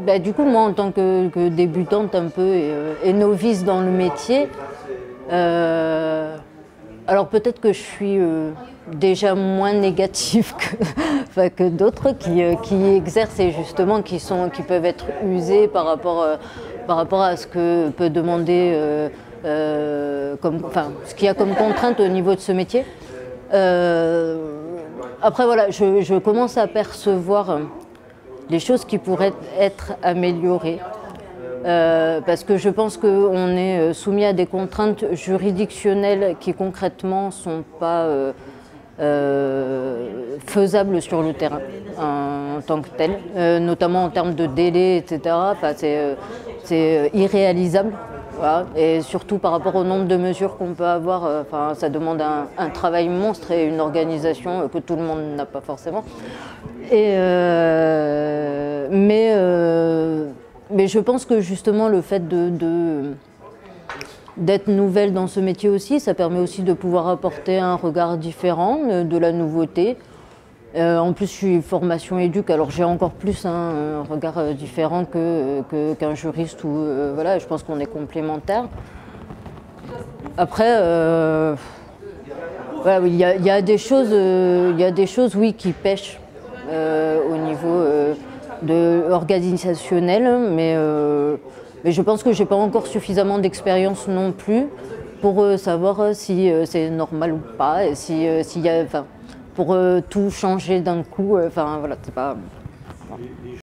du coup, moi, en tant que débutante un peu et novice dans le métier, alors peut-être que je suis déjà moins négative que d'autres qui exercent et justement qui peuvent être usés par rapport à ce que peut demander, ce qu'il y a comme contrainte au niveau de ce métier. Après voilà, je commence à percevoir les choses qui pourraient être améliorées. Parce que je pense qu'on est soumis à des contraintes juridictionnelles qui concrètement ne sont pas faisables sur le terrain en tant que tel, notamment en termes de délai, etc. Enfin, c'est irréalisable. Voilà. Et surtout par rapport au nombre de mesures qu'on peut avoir, ça demande un travail monstre et une organisation que tout le monde n'a pas forcément. Mais je pense que justement le fait d'être nouvelle dans ce métier aussi, ça permet aussi de pouvoir apporter un regard différent, de la nouveauté. En plus, je suis formation éduc, alors j'ai encore plus un regard différent qu'un juriste. Voilà, je pense qu'on est complémentaires. Après, voilà, il y a des choses, oui, qui pêchent au niveau organisationnel, mais je pense que je n'ai pas encore suffisamment d'expérience non plus pour savoir si c'est normal ou pas, et s'il y a, pour tout changer d'un coup. Voilà, c'est pas.